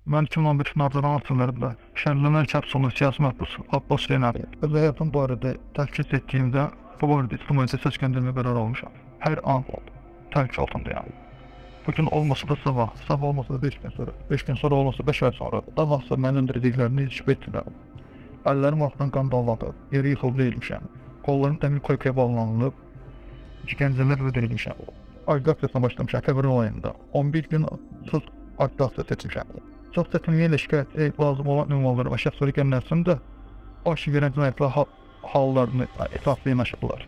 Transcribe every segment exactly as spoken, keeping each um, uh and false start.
Mən iki min on beş Nardaran asırlarında şəhərlənən kəpsulu siyasi məhbus Abbas Zeynəli öz həyatım barədə təhkik etdiyimdə bu barədə ictimaiyyətə səsləndirmə qərar almışam. Hər an təhkik altındayam. Bugün olmasa da sabah, sabah olmasa da beş gün sonra, beş gün sonra olmasa beş ay sonra daha vaxtsa mənim öldürdüklərini şübhə etdirəm. Əllərim altından qan dağladı, yeri yıxılıb deyilmişəm. Qollarım dəmir koykaya bağlanılıb, işgəncələr öldürülmüşəm. Agitasiya başlamışam fevral ayında. on bir gün sırf agitasiya seçmişəm. Çox çətinliyi ilə şikayət lazım olan ünvanları və şəxs öyrənməsin də baş verən cinayətlər hallarını etraflı yanaşıblar.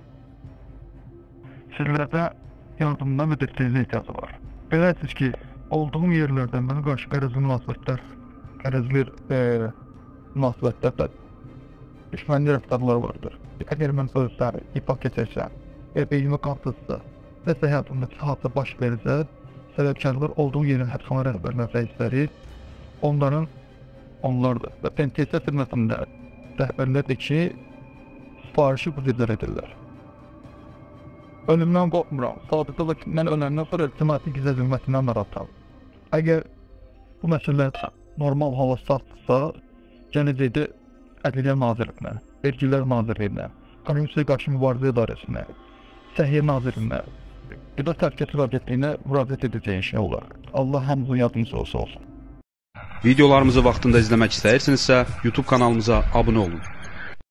Sizlərdə yardımdan və dəstəyinizə ehtiyacı var. Beləsiz ki, olduğum yerlərdən mənə qarşı qərəzli münasibətlər, qərəzli e, münasibətlər və düşmənli rəftarlar vardır. Əgər mən sözləri ifa keçərsəm, və beynimə qalxırsa, nəsə həyatımda saatda baş verirsə, səbəbkarlar olduğum yerin həbsxana rəhbərlər rəisləri, onların, onlardır və penitensiya xidmətində rəhbərlərdir ki, sifarişi bu cürlər edirlər. Ölümdən qorxmuram, sadəcə olaraq mən öləndən sonra cəmiyyətin gizlə zülmətindən narahatam. Əgər bu məsələlər normal hala satdırsa, gələcəkdə Ədliyyə Nazirliyinə, Vergilər Nazirliyinə, Korrupsiya qarşı mübarizə idarəsinə, Səhiyyə Nazirliyinə, Qida Təhlükəsizlik Agentliyinə müraciət edəcəyi şey olar. Allah hamımızın yardımcısı olsa olsun. Videolarımızı vaxtında izləmək istəyirsinizsə, YouTube kanalımıza abunə olun.